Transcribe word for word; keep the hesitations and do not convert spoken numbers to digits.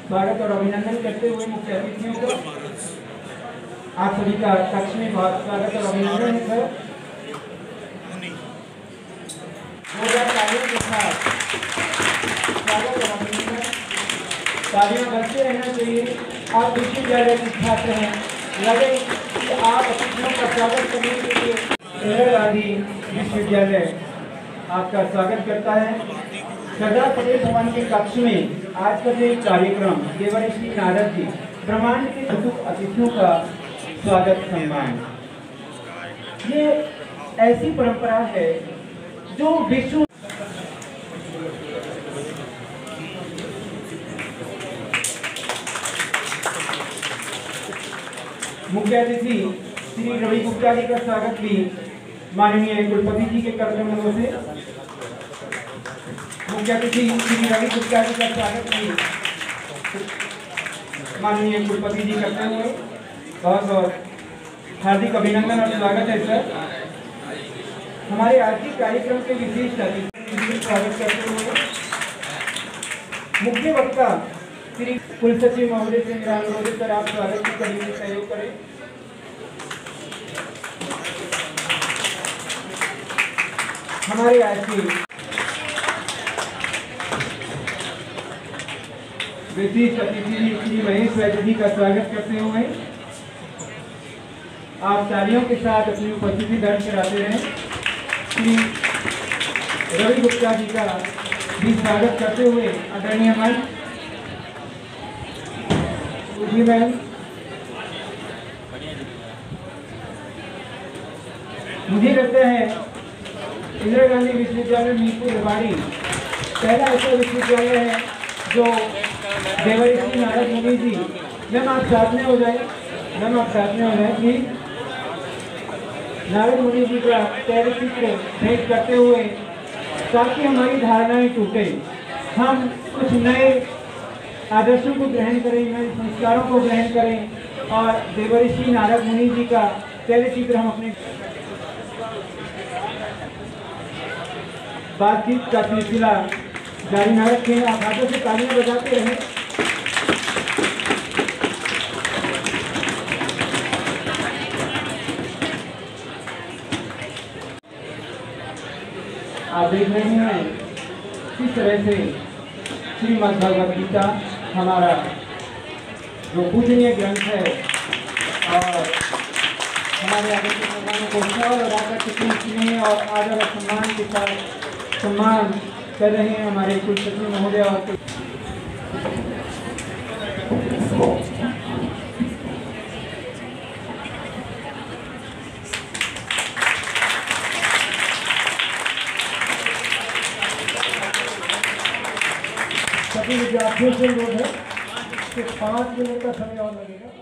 स्वागत और अभिनंदन करते हुए मुख्य अतिथियों को आप सभी का कक्ष में बहुत स्वागत और अभिनंदन है सर। तालियों के साथ स्वागत और अभिनंदन। तालियां बजते रहना चाहिए। आप विश्वविद्यालय के छात्र हैं, लगे कि आप अतिथियों का स्वागत करने के लिए इंदिरा गांधी विश्वविद्यालय आपका स्वागत करता है। सरदार पटेल भवन के कक्ष में आज का जो कार्यक्रम देवर्षि नारद जी ब्रह्मांड के प्रमुख अतिथियों का स्वागत सम्मान, ये ऐसी परंपरा है जो विश्व मुख्य अतिथि श्री रवि गुप्ता जी का स्वागत भी माननीय कुलपति जी के कर कमलों से मुख्य अतिथि श्री रवि गुप्ता जी का स्वागत भी माननीय कुलपति जी करते हुए बहुत बहुत हार्दिक अभिनंदन और स्वागत है सर। हमारे आज के कार्यक्रम के विशेष अतिथि स्वागत करते हुए मुख्य वक्ता श्री कुलसचिव महोदय से मेरा अनुरोध है सर, आप स्वागत की कड़ी में सहयोग करें। हमारे आज के विशेष अतिथि श्री महेश वैद्य जी का स्वागत करते हुए आप तालियों के साथ अपनी उपस्थिति दर्ज कराते रहें। श्री रवि गुप्ता जी का भी स्वागत करते हुए आदरणीय मंच जी मैम मुझे लगता है इंदिरा गांधी विश्वविद्यालय मीरपुर रेवाड़ी पहला ऐसा विश्वविद्यालय है जो देवर्षि नारद मुनि जी, मैम आप साथ में हो जाए मैम आप साथ में हो जाए कि नारद मुनि जी का तैलचित्र भेंट करते हुए ताकि हमारी धारणाएं टूटे, हम कुछ नए आदर्शों को ग्रहण करें, नए संस्कारों को ग्रहण करें और देवर्षि नारद मुनि जी का तैलचित्र हम अपने बातचीत का सिलसिला जारी न रखें। आप हाथों से तालियां बजाते रहें। आप देख रहे हैं किस तरह से श्रीमद् भगवद गीता हमारा जो पूजनीय ग्रंथ है और हमारे आगे के भगवानों को सौर और आकर कितनी स्नेह और आदर और सम्मान के साथ सम्मान कर रहे हैं हमारे कुलसचिव महोदय और सभी विद्यार्थियों से अनुरोध है कि पाँच मिनट का समय और लगेगा।